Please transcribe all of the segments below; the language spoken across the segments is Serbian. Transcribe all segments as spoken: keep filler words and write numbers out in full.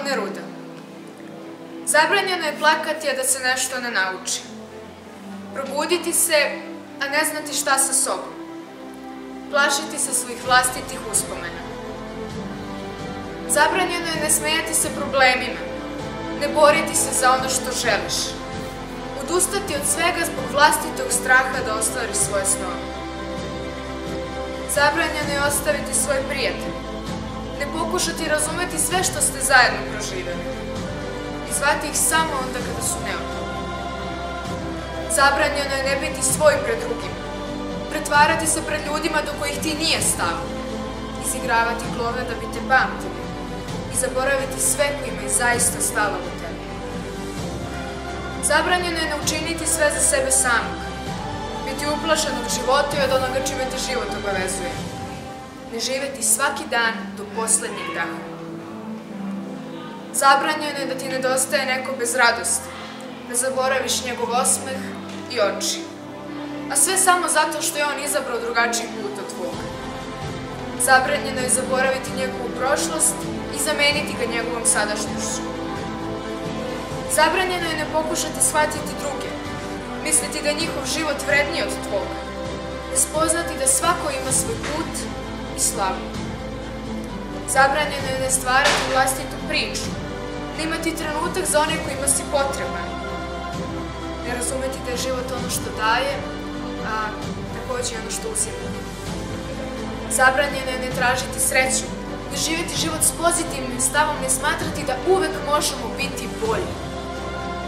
Neruda. Zabranjeno je plakati, a da se nešto ne nauči. Probuditi se, a ne znati šta sa sobom. Plašiti se svojih vlastitih uspomena. Zabranjeno je ne smejati se problemima, ne boriti se za ono što želiš. Odustati od svega zbog vlastitog straha da ostvariš svoje snove. Zabranjeno je ostaviti svoje prijatelje, ne pokušati razumeti sve što ste zajedno proživeli i zvati ih samo onda kada su neophodni. Zabranjeno je ne biti svoj pred drugima, pretvarati se pred ljudima do kojih ti nije stalo, izigravati glovne da bi te pamtili i zaboraviti sve kojima je zaista stalo u tebi. Zabranjeno je ne učiniti sve za sebe samog, biti uplašen od života i od onoga čime te život obavezuje. Ne živeti svaki dan do poslednjeg daha. Zabranjeno je da ti nedostaje neko bez radosti, da zaboraviš njegov osmeh i oči. A sve samo zato što je on izabrao drugačiji put od tvoga. Zabranjeno je zaboraviti njegovu prošlost i zameniti ga njegovom sadašnjošću. Zabranjeno je ne pokušati shvatiti druge, misliti da je njihov život vredniji od tvoga, ne spoznati da svako ima svoj put i slavu. Zabranjeno je ne stvarati vlastitu priču, ne imati trenutak za one kojima si potreban, ne razumeti da je život ono što daje, a takođe ono što uzima. Zabranjeno je ne tražiti sreću, ne živjeti život s pozitivnim stavom, ne smatrati da uvek možemo biti bolji.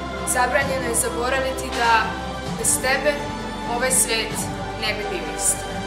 Zabranjeno je zaboraviti da bez tebe ovaj svet ne bi bio isti.